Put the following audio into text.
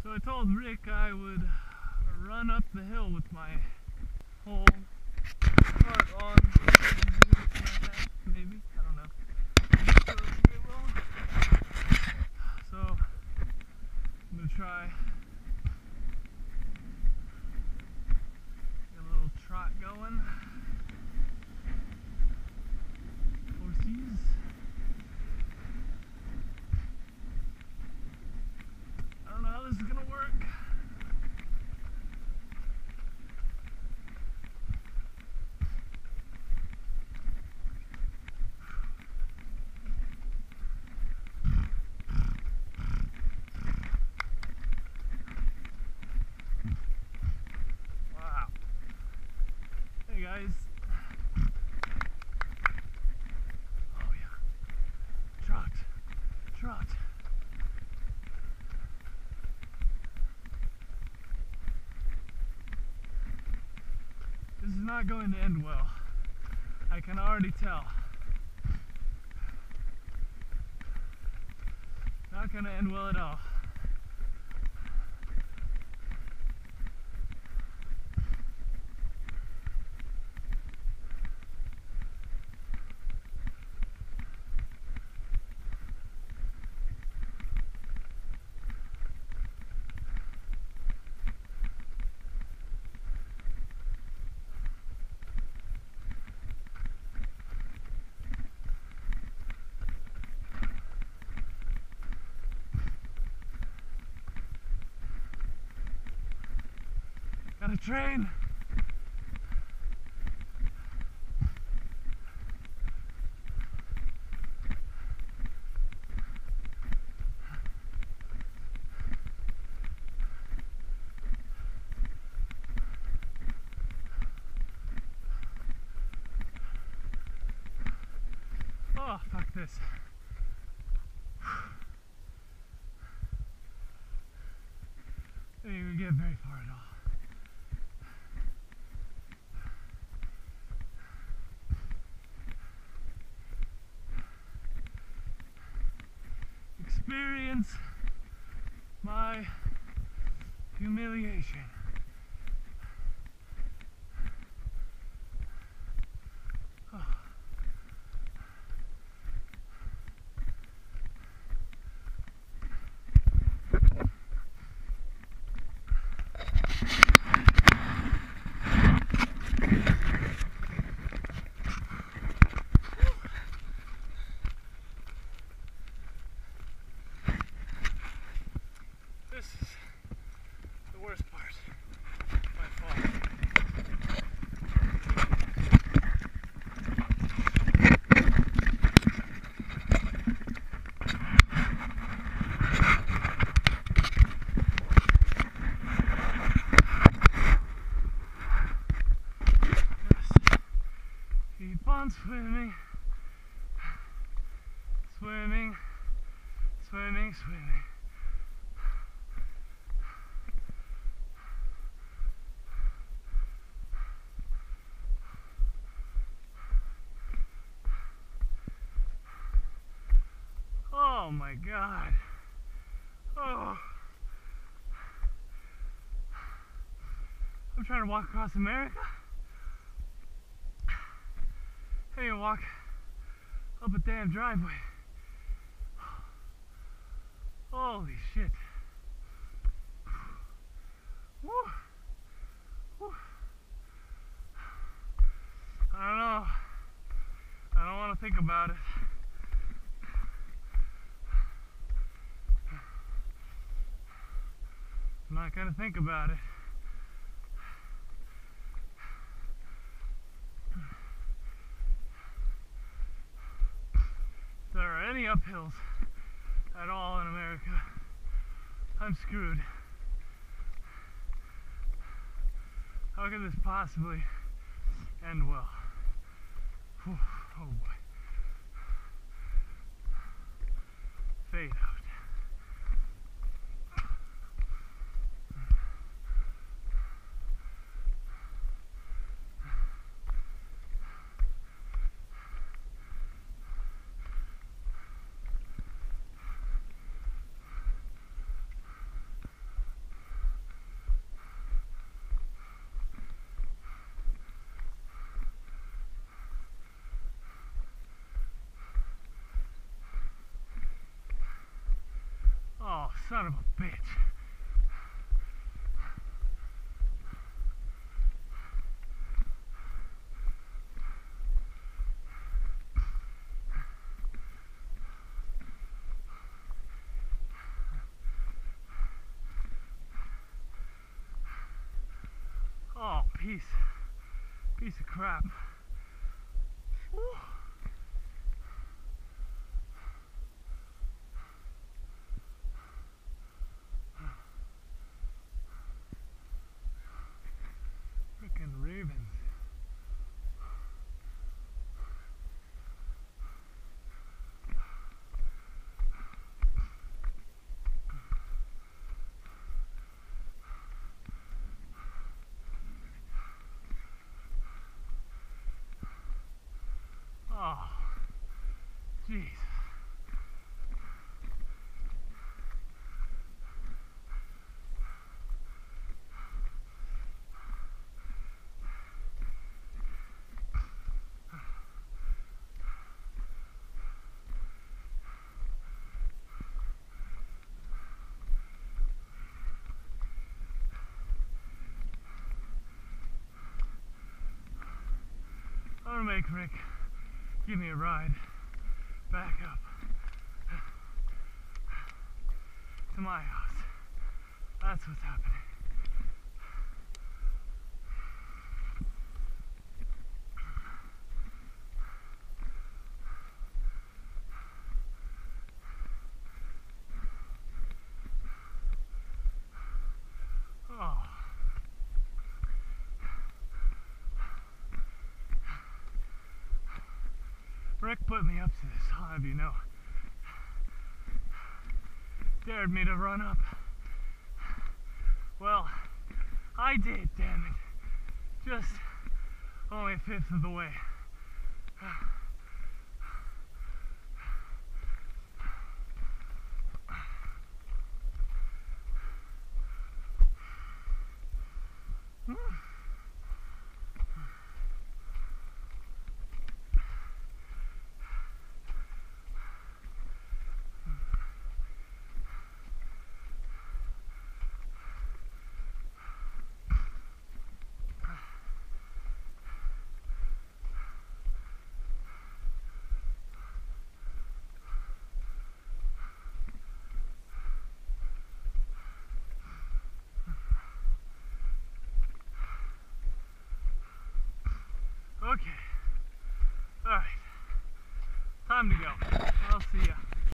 So I told Rick I would run up the hill with my whole cart on, maybe, I don't know. So I'm gonna try get a little trot going. Horsies. I don't know how this is gonna work. Wow. Hey guys. Oh yeah. Trot. Trot. This is not going to end well. I can already tell. Not going to end well at all. Got a train. Oh, fuck this. Didn't even get very far at all. Experience my humiliation. Oh. This is the worst part by far. Just keep on swimming, swimming, swimming, swimming. Oh my God. Oh. I'm trying to walk across America. I can't even walk up a damn driveway. Holy shit. Woo. Woo. I don't know. I don't want to think about it. I'm not gonna think about it. If there are any uphills at all in America, I'm screwed. How could this possibly end well? Whew, oh boy. Fade out. son of a bitch. Oh, piece of crap. Woo. Frickin' ravens. Oh, jeez. I'm gonna make Rick give me a ride back up to my house. That's what's happening. Oh. Rick put me up to this, I'll have you know. Dared me to run up. Well, I did, damn it. Just only a fifth of the way. Okay. Alright. Time to go.